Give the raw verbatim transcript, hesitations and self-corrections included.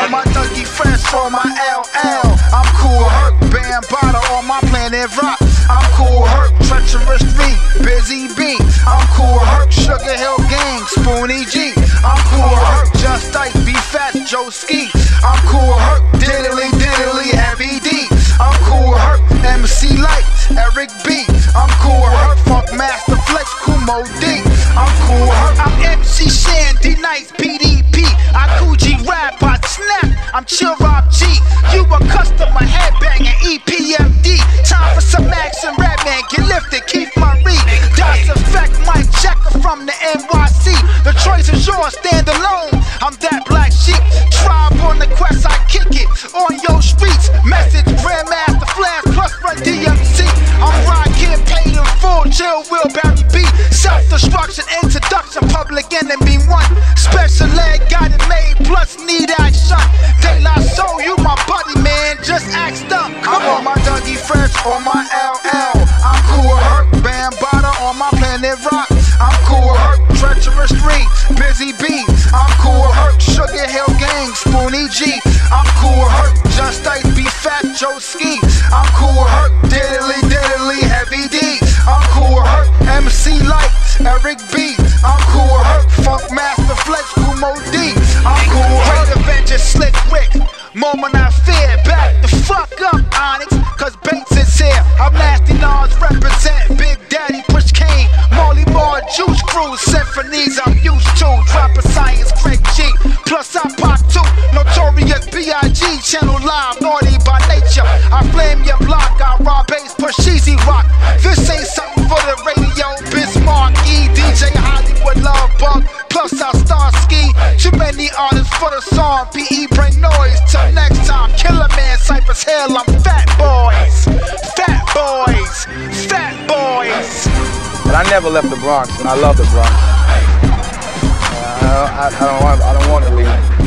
on my Dougie Fresh on my L L. I'm Kool Herc, Bambaataa on my Planet Rock. I'm Kool Herc, Treacherous Street, Busy B. I'm Kool Herc, Sugar Hill Gang, Spoonie G. I'm Kool Herc, Just Ice, B Fat, Joe Ski. I'm Kool Herc, Diddly Diddly, Heavy D. I'm Kool Herc, M C Light, Eric B. I'm Kool Herc, Funk Master Flex, Kumo D. I'm Kool Herc, I'm M C Shandy Nice, P D P. I Coogee Rap, I Snap, I'm Chill Rob G. You a customer headbanging, E P M D. Time for some action, Rap Man, get lifted, Keith Murray. Das Effect, Mike Checker from the N Y C. The choice is yours, stand alone. I'm that black sheep. Tribe on the quest, I kick it on your streets. Message, Grandmaster Flash, plus run D M C. I'm rockin', paid in full, Chill Will, Barry B. Self-destruction, introduction, Public Enemy one. Special ed, got it made, plus need action. De La Soul, you my buddy, man, just act up. I'm on my Dougie Fresh, on my L L. I'm Kool Herc, Bambaataa on my Planet Rock. I'm Kool Herc, Treacherous Street, Busy B. I'm Kool Herc, Sugar Hill Gang, Spoonie G. I'm Kool Herc, Just Ice, B Fat, Joe Ski. I'm Kool Herc, Diddly Diddly, Heavy D. I'm Kool Herc, M C Light, Eric B. I'm Kool Herc, Funk Master Flex, Kumo D. I'm Kool Herc, Avenger Slick Rick. Moment I fear, back the fuck up, Onyx, cause Bates is here. I'm Nasty Nas, represent Big Daddy, Push Kane, Molly Moore, Juice Crew, symphonies I'm used to. Drop a Science, Craig G, plus I pop two. Notorious B I G, Channel Live, naughty by nature. I flame your block, I rob bass, push easy rock. This ain't something for the radio, Bismarck, E, D J Hollywood, Love Bug, plus I star ski. Too many artists for the song, P E bring noise. Till next time, Killer Man, Cypress Hill, I'm Fat Boys, Fat Boys, Fat Boys. But I never left the Bronx, and I love the Bronx. Uh, I, I, I don't want, I don't want to leave.